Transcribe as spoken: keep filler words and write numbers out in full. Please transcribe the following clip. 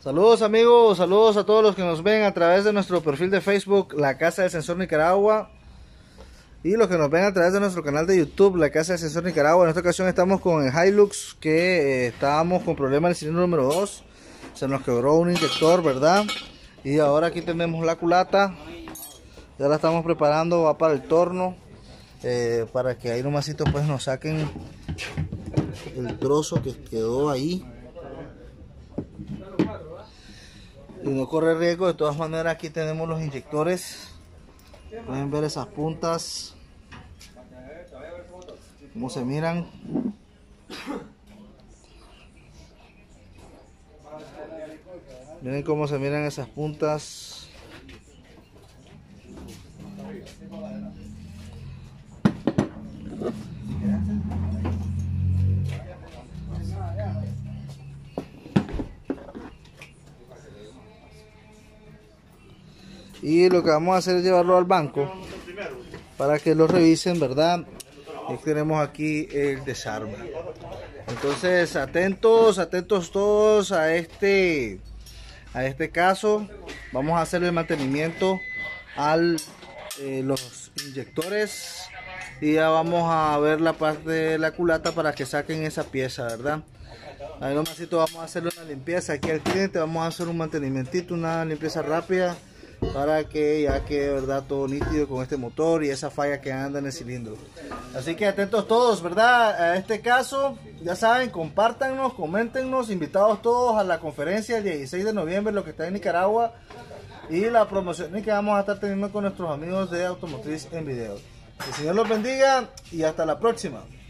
Saludos amigos, saludos a todos los que nos ven a través de nuestro perfil de Facebook, La Casa del Sensor Nicaragua, y los que nos ven a través de nuestro canal de YouTube, La Casa del Sensor Nicaragua. En esta ocasión estamos con el Hilux, que eh, estábamos con problema en el cilindro número dos, se nos quebró un inyector, ¿verdad? Y ahora aquí tenemos la culata, ya la estamos preparando, va para el torno, eh, para que ahí nomasito pues nos saquen el trozo que quedó ahí y no corre riesgo. De todas maneras, aquí tenemos los inyectores, pueden ver esas puntas cómo se miran. Miren cómo se miran esas puntas. Y lo que vamos a hacer es llevarlo al banco para que lo revisen, ¿verdad? Y tenemos aquí el desarme. Entonces, atentos, atentos todos a este a este caso. Vamos a hacer el mantenimiento a eh, los inyectores y ya vamos a ver la parte de la culata para que saquen esa pieza, ¿verdad? Ahí nomasito vamos a hacerle una limpieza aquí al cliente, vamos a hacer un mantenimiento, una limpieza rápida para que ya quede, ¿verdad?, todo nítido con este motor y esa falla que anda en el cilindro. Así que atentos todos, ¿verdad?, a este caso. Ya saben, compártanos, coméntenos, invitados todos a la conferencia el dieciséis de noviembre, lo que está en Nicaragua, y la promoción que vamos a estar teniendo con nuestros amigos de Automotriz en Video. Que el Señor los bendiga y hasta la próxima.